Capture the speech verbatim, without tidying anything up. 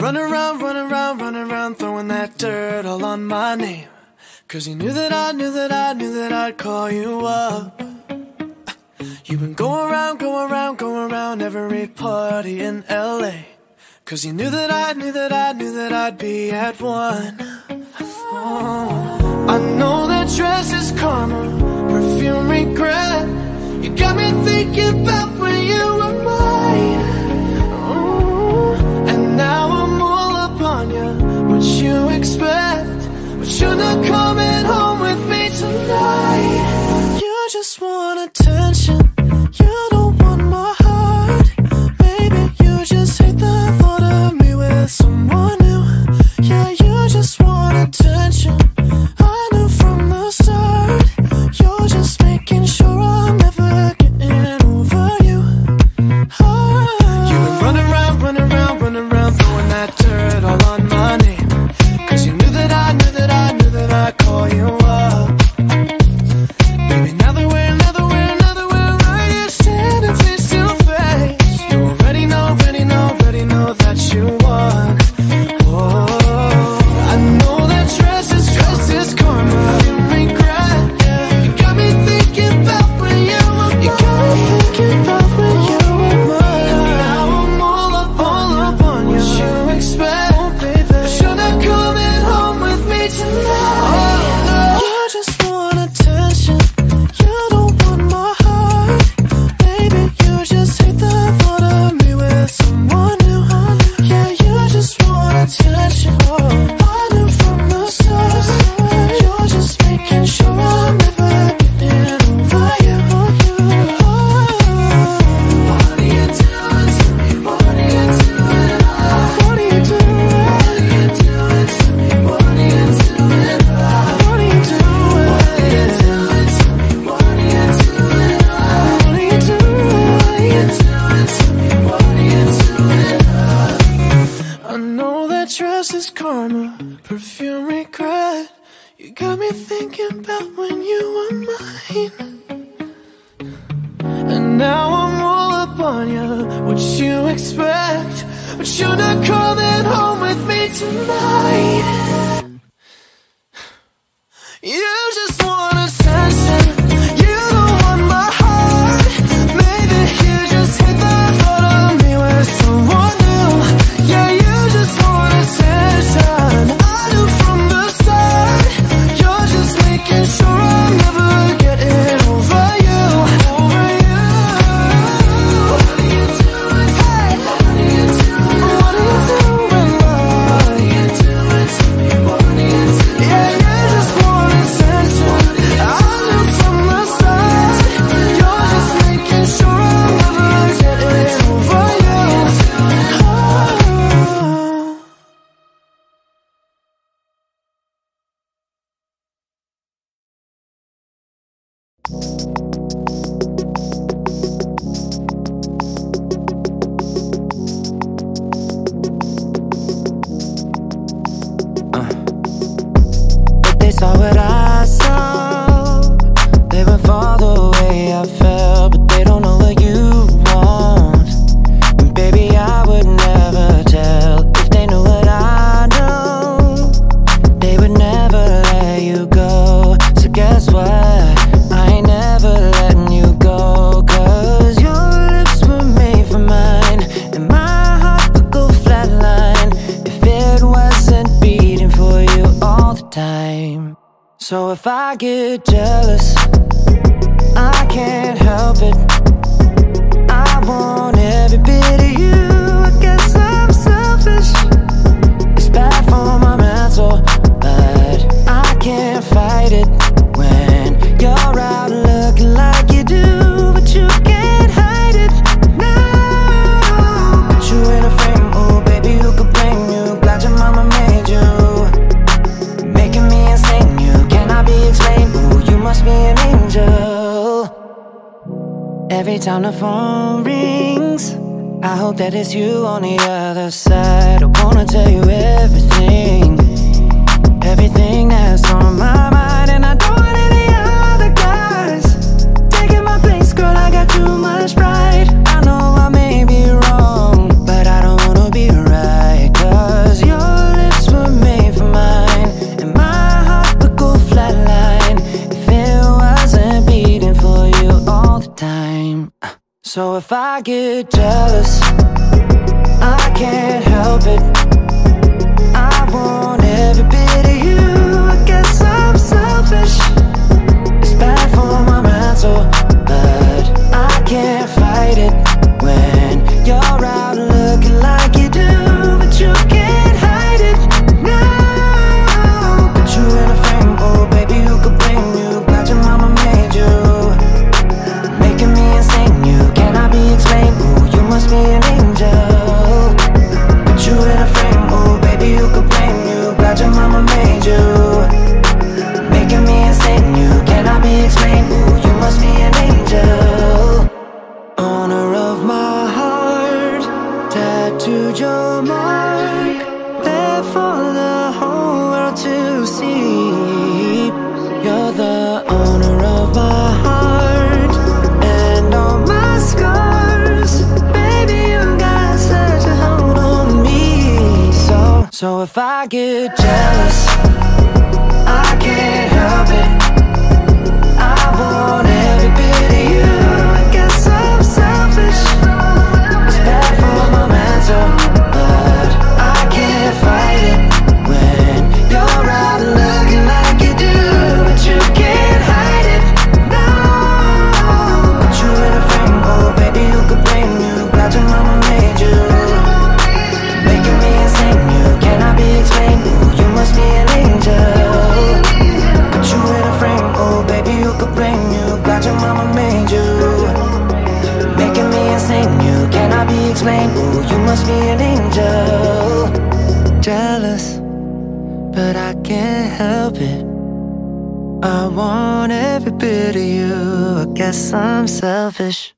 run around, run around, run around, throwing that dirt all on my name. Cause you knew that I knew that I knew that I'd call you up. You've been going around, going around, going around every party in L A. Cause you knew that I knew that I knew that I'd be at one. Oh, I know that dress is karma, perfume regret. You got me thinking about when you were mine. Oh, and now I'm all up on you. What you expect? But you're not coming home with me tonight. You just want attention. You don't want my heart. Maybe you just hate the thought of me with someone new. Yeah, you just want attention. I knew from the start. You're just making sure I'm never getting over you. Oh. You've been running around, running around, running around, throwing that dirt all on my name. Cause you knew that I knew that I knew that I'd call you up. Baby, now that we're, now that we're, now that we're right here standing face to face, you already know, already know, already know that you won. Oh, I know that dress is, dress is karma, you regret. Yeah. You got me thinking about when you were mine. You got me thinking about when you were mine. And now I'm all up, all up on you. What you expect? Oh, baby, but you're not coming home with me tonight. Oh, no. You just want attention. You don't want my heart. Baby, you just hate the thought of me with someone new. Yeah, you just want attention. I knew from the start. You're just making sure I'm never getting over you. What are you doing to me? What are you doing? What are you doing? What are you doing to me? What are you doing? What are you doing? What are you doing to me? What are you doing? What are you doing? What are you doing to me? What are you doing? I know that dress is karma, perfume regret. You got me thinking about when you were mine. And now I'm all up on you. What you expect? But you're not coming home with me tonight. You just want attention. You don't want my heart. Maybe you just hate the thought of me with someone new. Yeah, you just want attention. I knew from the start. You're just making sure I'm never getting over you. Over you. What are you doing? Hey. What are you doing? What are you doing? What are you doing to me? What are you doing? Yeah, you just want attention. I knew from the start. You're just making sure I'm never getting over you. Oh. If they saw what I saw, they would fall the way I felt. But they don't know what you want. And baby, I would never tell. If they knew what I know, they would never let you go. So guess what? I ain't never letting you go. Cause your lips were made for mine, and my heart would go flatline if it wasn't beating for you all the time. So if I get jealous, I can't help it. I want every bit of you. I guess I'm selfish. It's bad for my mental, but I can't fight it when you're out looking like you do. But you can't hide it now. Put you in a frame, oh baby, who could blame you? Glad your mama made you, making me insane. You cannot be explained. Ooh, you must be an angel. Every time the phone rings, I hope that it's you on the other side. I wanna tell you everything, everything that's on my mind. And I don't want any other guys taking my place, girl, I got too much pride. I know I may be wrong, but I don't wanna be right. Cause So if I get jealous, I can't help it. I want every bit of you. I guess I'm selfish. It's bad for my mental, but I can't fight it when you're out looking like you do, but you can't hide it. No, put you in a frame, oh baby, who could blame you? Glad your mama made you, making me insane. You cannot be explained. Ooh, you must be an angel. Put you in a frame, oh baby, who could blame you? Glad your mama made you, making me insane. You cannot be explained. Ooh, you must be an angel. Owner of my heart, tattooed your mark, there for the whole world to see. You're the owner of my heart and all my scars. Baby, you got such a hold on me. So, so if I get jealous, I can't help it. I want every bit of you. I guess I'm selfish. It's bad for my mental, but I can't fight it when you're out looking like you do, but you can't hide it. No, put you in a frame, oh baby, who could blame you? Glad your mama made you, making me insane. You cannot be explained. Ooh, you must be an angel. Put you in a frame, oh baby, who could blame you? Glad your mama made you, making me insane. You cannot be explained. Ooh, you must be an angel. Jealous, but I can't help it. I want every bit of you. I guess I'm selfish.